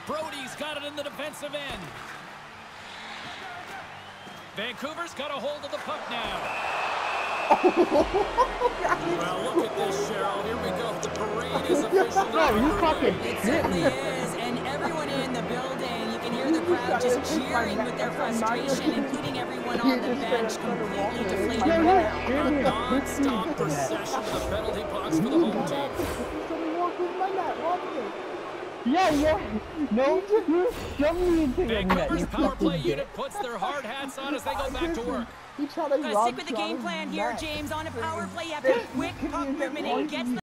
Brody's got it in the defensive end. Vancouver's got a hold of the puck now. Well, look at this, Cheryl. Here we go. The parade is officially It certainly is, and everyone in the building, you can hear the crowd just cheering with their frustration, including everyone on the bench, completely deflated now. Non-stop procession to the penalty box for the home team. Yeah. No, shove me into the net. Vancouver's power play unit puts their hard hats on as they go back to work. Stick with the game plan here, James. On a power play, you have to quick puck movement and get